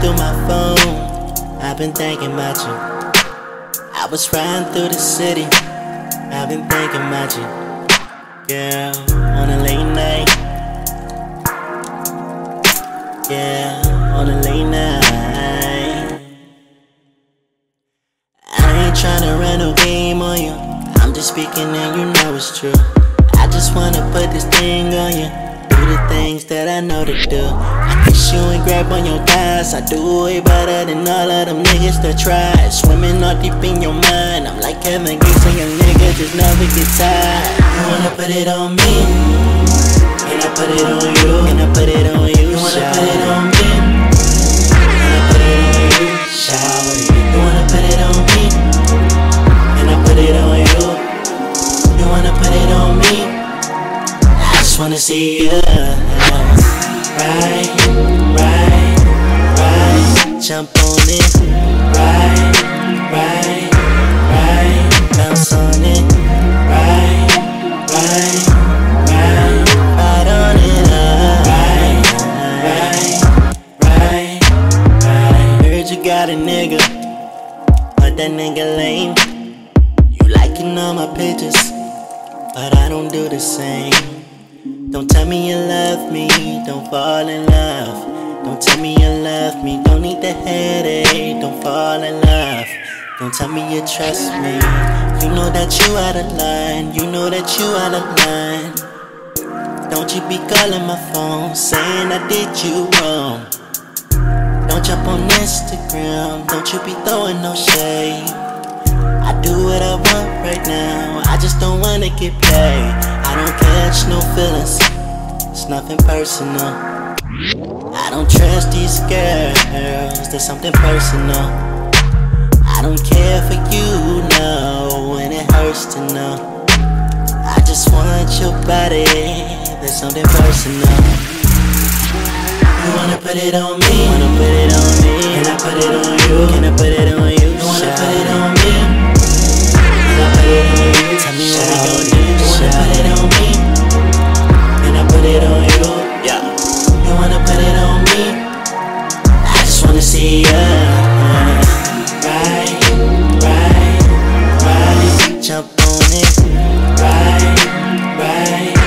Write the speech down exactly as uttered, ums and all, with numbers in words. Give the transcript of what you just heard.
through my phone, I've been thinking about you. I was riding through the city, I've been thinking about you. Girl, on a late night. Yeah, on a late night. I ain't tryna run no game on you, I'm just speaking and you know it's true. I just wanna put this thing on you, do the things that I know to do. I kiss you and grab on your thighs, I do way better than all of them niggas that try. Swimming all deep in your mind, I'm like Kevin Gates and your nigga just never get tired. You wanna put it on me, and I put it on you, and I put it on you. You wanna put it on me, and I put it on you, shout. You wanna put it on me, and I put it on you. You wanna put it on me, I just wanna see you. Right, right, right, jump on it. Right, right, right, bounce on it. Right, right, right, right on it. Right, right, right, right. Heard you got a nigga, but that nigga lame. You liking all my pictures, but I don't do the same. Don't tell me you love me, don't fall in love. Don't tell me you love me, don't need the headache. Don't fall in love, don't tell me you trust me. You know that you out of line, you know that you out of line. Don't you be calling my phone, saying I did you wrong. Don't jump on Instagram, don't you be throwing no shade. I do what I want right now, I just don't wanna get played. I don't catch no feelings, it's nothing personal. I don't trust these girls, there's something personal. I don't care for you, no, and it hurts to know. I just want your body, there's something personal. You wanna put it on me, you wanna put it on me, and I put it on you, can I put it on you? You wanna put it on me, and I put it on you. Tell me what we gon' do. You wanna put it on me, and I put it on you. Yeah. You wanna put it on me, I just wanna see ya. Right, right, right, jump on it. Right, right.